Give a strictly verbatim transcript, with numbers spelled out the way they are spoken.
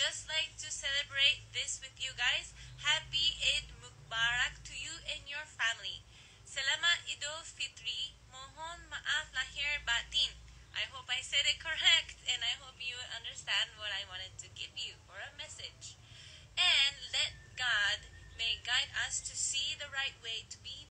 just like to celebrate this with you guys. Happy Eid Mubarak to you and your family. Selamat Idul Fitri. Mohon maaf lahir batin. I hope I said it correct and I hope you understand what I wanted to give you or a message. And let God may guide us to see the right way to be